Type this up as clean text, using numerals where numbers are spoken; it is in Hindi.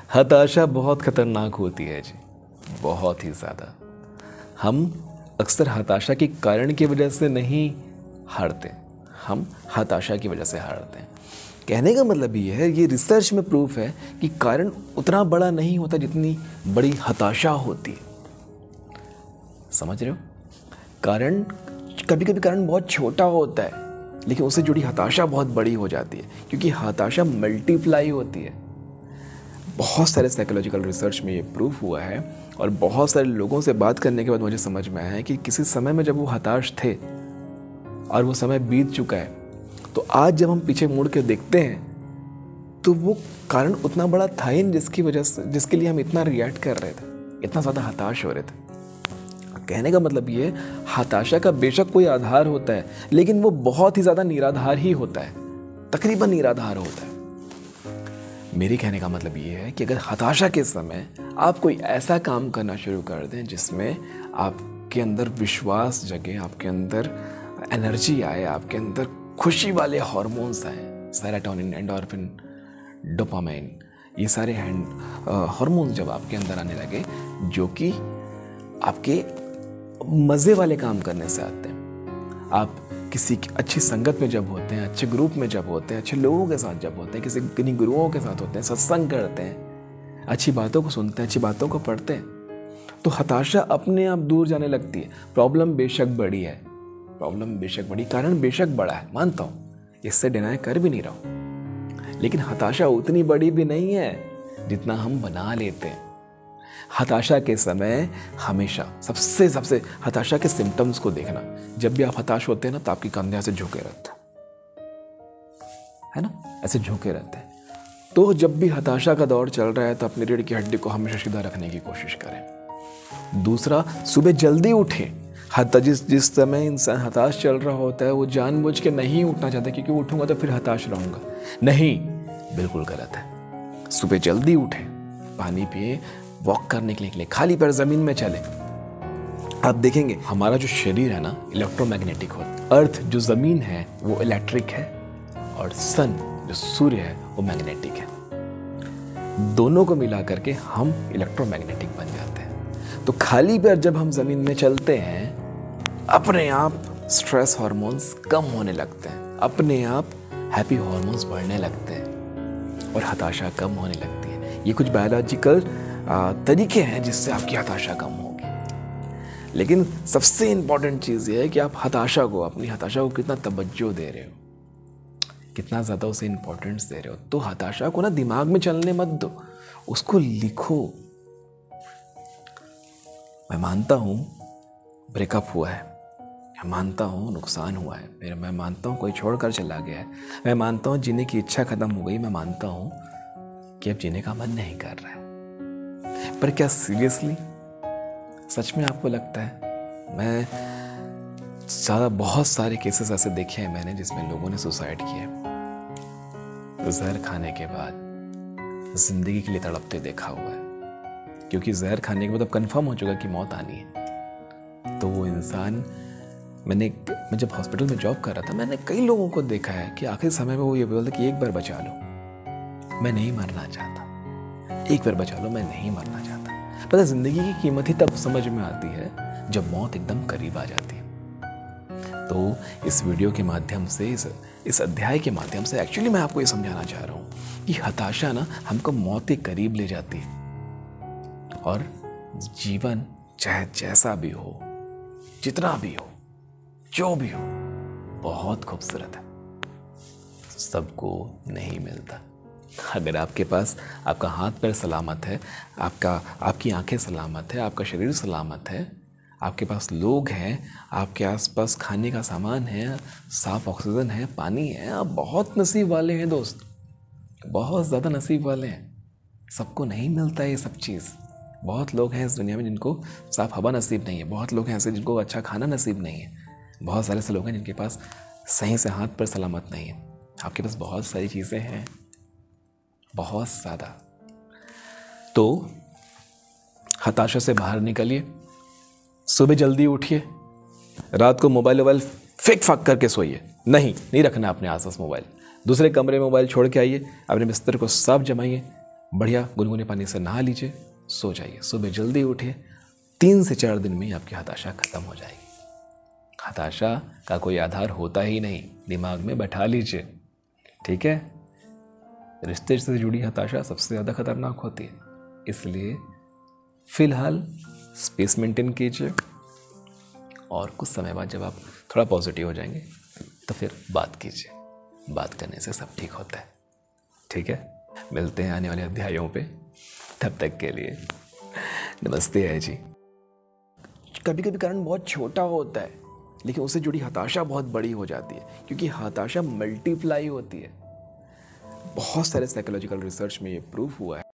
हताशा बहुत खतरनाक होती है जी, बहुत ही ज़्यादा। हम अक्सर हताशा के कारण की वजह से नहीं हारते, हम हताशा की वजह से हारते हैं। कहने का मतलब ये है, ये रिसर्च में प्रूफ है कि कारण उतना बड़ा नहीं होता जितनी बड़ी हताशा होती है। समझ रहे हो? कारण कभी कभी कारण बहुत छोटा होता है, लेकिन उससे जुड़ी हताशा बहुत बड़ी हो जाती है, क्योंकि हताशा मल्टीप्लाई होती है। बहुत सारे साइकोलॉजिकल रिसर्च में ये प्रूफ हुआ है, और बहुत सारे लोगों से बात करने के बाद मुझे समझ में आया है कि किसी समय में जब वो हताश थे और वो समय बीत चुका है, तो आज जब हम पीछे मुड़ के देखते हैं तो वो कारण उतना बड़ा था ही नहीं जिसकी वजह से, जिसके लिए हम इतना रिएक्ट कर रहे थे, इतना ज़्यादा हताश हो रहे थे। कहने का मतलब ये, हताशा का बेशक कोई आधार होता है, लेकिन वो बहुत ही ज़्यादा निराधार ही होता है, तकरीबन निराधार होता है। मेरे कहने का मतलब ये है कि अगर हताशा के समय आप कोई ऐसा काम करना शुरू कर दें जिसमें आपके अंदर विश्वास जगे, आपके अंदर एनर्जी आए, आपके अंदर खुशी वाले हार्मोन्स आए, सेरोटोनिन, एंडोर्फिन, डोपामाइन, ये सारे हार्मोन्स जब आपके अंदर आने लगे, जो कि आपके मज़े वाले काम करने से आते हैं। आप किसी अच्छी संगत में जब होते हैं, अच्छे ग्रुप में जब होते हैं, अच्छे लोगों के साथ जब होते हैं, किन्हीं गुरुओं के साथ होते हैं, सत्संग करते हैं, अच्छी बातों को सुनते हैं, अच्छी बातों को पढ़ते हैं, तो हताशा अपने आप दूर जाने लगती है। प्रॉब्लम बेशक बड़ी है, प्रॉब्लम बेशक बड़ी, कारण बेशक बड़ा है, मानता हूँ, इससे डिनाई कर भी नहीं रहा हूँ, लेकिन हताशा उतनी बड़ी भी नहीं है जितना हम बना लेते हैं। हताशा के समय हमेशा सबसे हताशा के सिम्टम्स को देखना। जब भी आप हताश होते हैं ना, तो आपके कंधे ऐसे झुके रहते है ना, ऐसे झुके रहते हैं। तो जब भी हताशा का दौर चल रहा है, तो अपनी रीढ़ की हड्डी को हमेशा सीधा रखने की कोशिश करें। दूसरा, सुबह जल्दी उठें। जिस समय इंसान हताश चल रहा होता है, वो जानबूझ के नहीं उठना चाहता, क्योंकि उठूंगा तो फिर हताश रहूंगा। नहीं, बिल्कुल गलत है। सुबह जल्दी उठें, पानी पिए, वॉक करने के लिए खाली पैर जमीन में चले। आप देखेंगे हमारा जो शरीर है ना, इलेक्ट्रोमैग्नेटिक होता है। अर्थ जो जमीन है वो इलेक्ट्रिक है, और सन जो सूर्य है वो मैग्नेटिक है। दोनों को मिला करके हम इलेक्ट्रोमैग्नेटिक बन जाते हैं। तो खाली पैर जब हम जमीन में चलते हैं, अपने आप स्ट्रेस हार्मोन्स कम होने लगते हैं, अपने आप हैप्पी हार्मोन्स बढ़ने लगते हैं, और हताशा कम होने लगती है। ये कुछ बायोलॉजिकल तरीके हैं जिससे आपकी हताशा कम होगी। लेकिन सबसे इंपॉर्टेंट चीज़ ये है कि आप अपनी हताशा को कितना तवज्जो दे रहे हो, कितना ज़्यादा उसे इंपॉर्टेंस दे रहे हो। तो हताशा को ना दिमाग में चलने मत दो, उसको लिखो। मैं मानता हूँ ब्रेकअप हुआ है, मैं मानता हूँ नुकसान हुआ है, मैं मानता हूँ कोई छोड़कर चला गया है, मैं मानता हूँ जीने की इच्छा खत्म हो गई, मैं मानता हूँ कि अब जीने का मन नहीं कर रहा है। पर क्या सीरियसली सच में आपको लगता है? बहुत सारे केसेस ऐसे देखे हैं मैंने, जिसमें लोगों ने सुसाइड किया, जहर खाने के बाद जिंदगी के लिए तड़पते देखा हुआ है। क्योंकि जहर खाने के बाद अब कंफर्म हो चुका कि मौत आनी है। तो वो इंसान, मैं जब हॉस्पिटल में जॉब कर रहा था, मैंने कई लोगों को देखा है कि आखिरी समय में वो ये बोलते कि एक बार बचा लो, मैं नहीं मरना चाहता, एक बार बचा लो, मैं नहीं मरना चाहता। पता, जिंदगी की कीमत ही तब समझ में आती है जब मौत एकदम करीब आ जाती है। तो इस वीडियो के माध्यम से, इस अध्याय के माध्यम से एक्चुअली मैं आपको ये समझाना चाह रहा हूँ कि हताशा ना हमको मौत के करीब ले जाती है, और जीवन चाहे जैसा भी हो, जितना भी हो, जो भी हो, बहुत खूबसूरत है, सबको नहीं मिलता। अगर आपके पास आपका हाथ पैर सलामत है, आपकी आंखें सलामत है, आपका शरीर सलामत है, आपके पास लोग हैं, आपके आसपास खाने का सामान है, साफ ऑक्सीजन है, पानी है, आप बहुत नसीब वाले हैं दोस्त, बहुत ज़्यादा नसीब वाले हैं। सबको नहीं मिलता ये सब चीज़। बहुत लोग हैं इस दुनिया में जिनको साफ हवा नसीब नहीं है, बहुत लोग हैं ऐसे जिनको अच्छा खाना नसीब नहीं है, बहुत सारे ऐसे लोग हैं जिनके पास सही से हाथ पैर सलामत नहीं है। आपके पास बहुत सारी चीज़ें हैं, बहुत ज़्यादा। तो हताशा से बाहर निकलिए, सुबह जल्दी उठिए, रात को मोबाइल फेंक फाक करके सोइए। नहीं रखना अपने आसपास मोबाइल। दूसरे कमरे में मोबाइल छोड़ के आइए, अपने बिस्तर को साफ जमाइए, बढ़िया गुनगुने पानी से नहा लीजिए, सो जाइए, सुबह जल्दी उठिए, 3 से 4 दिन में ही आपकी हताशा खत्म हो जाएगी। हताशा का कोई आधार होता ही नहीं, दिमाग में बैठा लीजिए, ठीक है। रिश्ते से जुड़ी हताशा सबसे ज़्यादा खतरनाक होती है, इसलिए फिलहाल स्पेस मेंटेन कीजिए और कुछ समय बाद जब आप थोड़ा पॉजिटिव हो जाएंगे तो फिर बात कीजिए। बात करने से सब ठीक होता है, ठीक है। मिलते हैं आने वाले अध्यायों पे, तब तक के लिए नमस्ते है जी। कभी कभी कारण बहुत छोटा होता है लेकिन उससे जुड़ी हताशा बहुत बड़ी हो जाती है, क्योंकि हताशा मल्टीप्लाई होती है। बहुत सारे साइकोलॉजिकल रिसर्च में ये प्रूफ हुआ है।